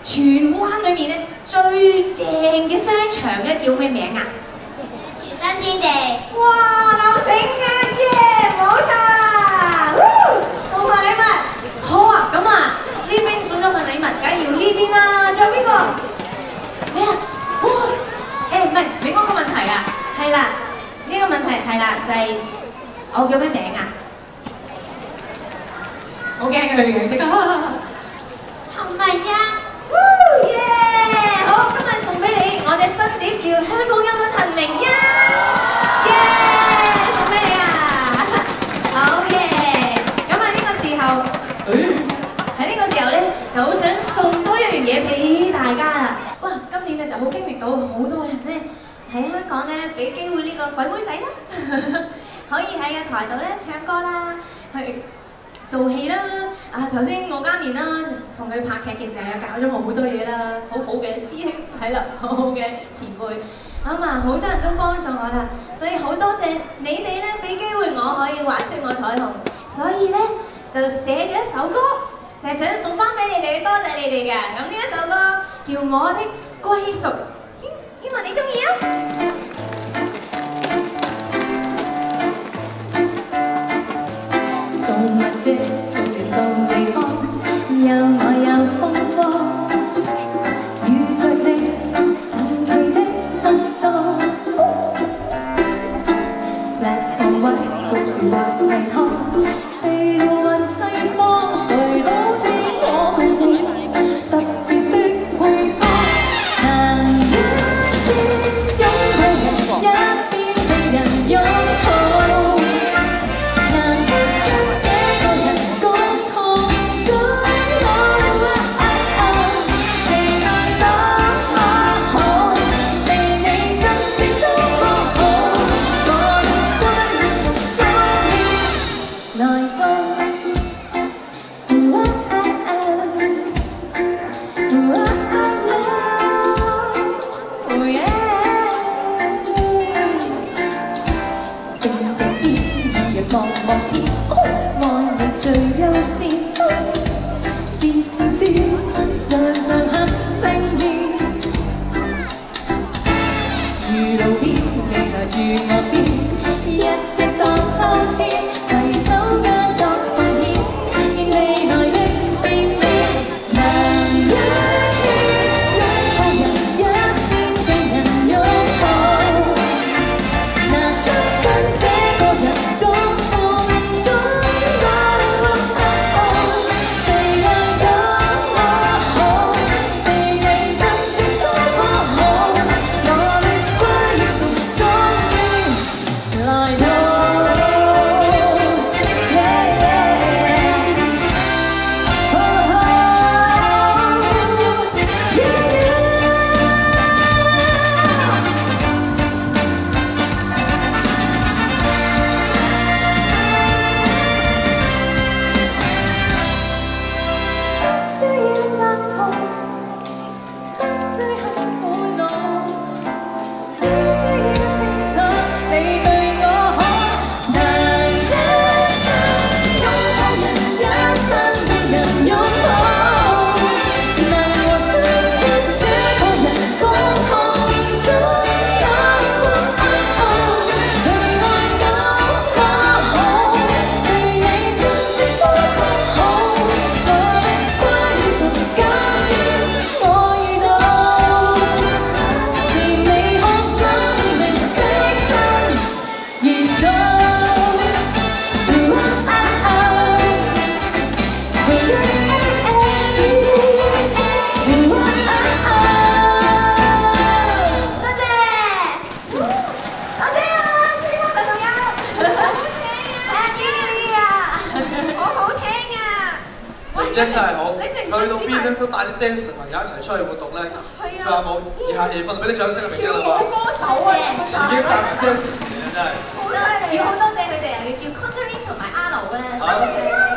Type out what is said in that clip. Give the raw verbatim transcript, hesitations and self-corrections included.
荃灣裏面咧最正嘅商場咧叫咩名啊？ 全新天地。 哇，夠醒嘅，耶！冇錯，送份禮物。好啊，咁啊呢邊送咗份禮物，梗係要呢邊啦。仲有邊個？咩啊？哇！誒唔係，另外一個問題啊，係啦，呢個問題係啦，就係我叫咩名啊？好驚佢樣即刻。陳明啊！耶！好，今日送俾你我隻新碟叫《香港音樂陳明一》，耶！送俾你啊！好耶！咁啊呢個時候，喺呢個時候咧就好想送多一樣嘢俾大家啦。哇！今年咧就好經歷到好多人咧喺香港咧俾機會呢個鬼妹仔啦，可以喺個台度咧唱歌啦，去做戲啦。啊頭先我家年啦，同佢拍劇其實係教咗我好多嘢啦，好好嘅師兄係啦，好好嘅前輩。咁啊好多人都幫助我啦，所以好多謝你哋咧俾機會我可以畫出我彩虹，所以咧就寫咗一首歌，就係想送翻俾你哋，多謝你哋嘅。咁呢一首歌叫《我的歸屬》，希望你中意啊！做物啫，做人做地方，有我有風光，遇着你神奇的合作。Black and white， 故事或係湯，地運西方，誰都知我共你特別的配方。行一邊擁抱人，一邊被人擁抱。望望天空，愛你最優先，笑笑笑，常常很正面。住路邊，你來住我邊，一直當秋千，攜手間就發現，未來的變遷。能一邊擁抱人，一邊被人擁抱，難得跟這個人講。 真係好，去到邊咧都帶啲 dancer 朋友一齊出去活動咧，跳下舞，熱下氣氛，俾啲掌聲啊！明天啦嘛， 歌手啊， 自己帶 dancer 嚟啊，真係。 好犀利，要好多謝佢哋啊！要叫 Condorin 同埋阿劉啊，多謝佢啊！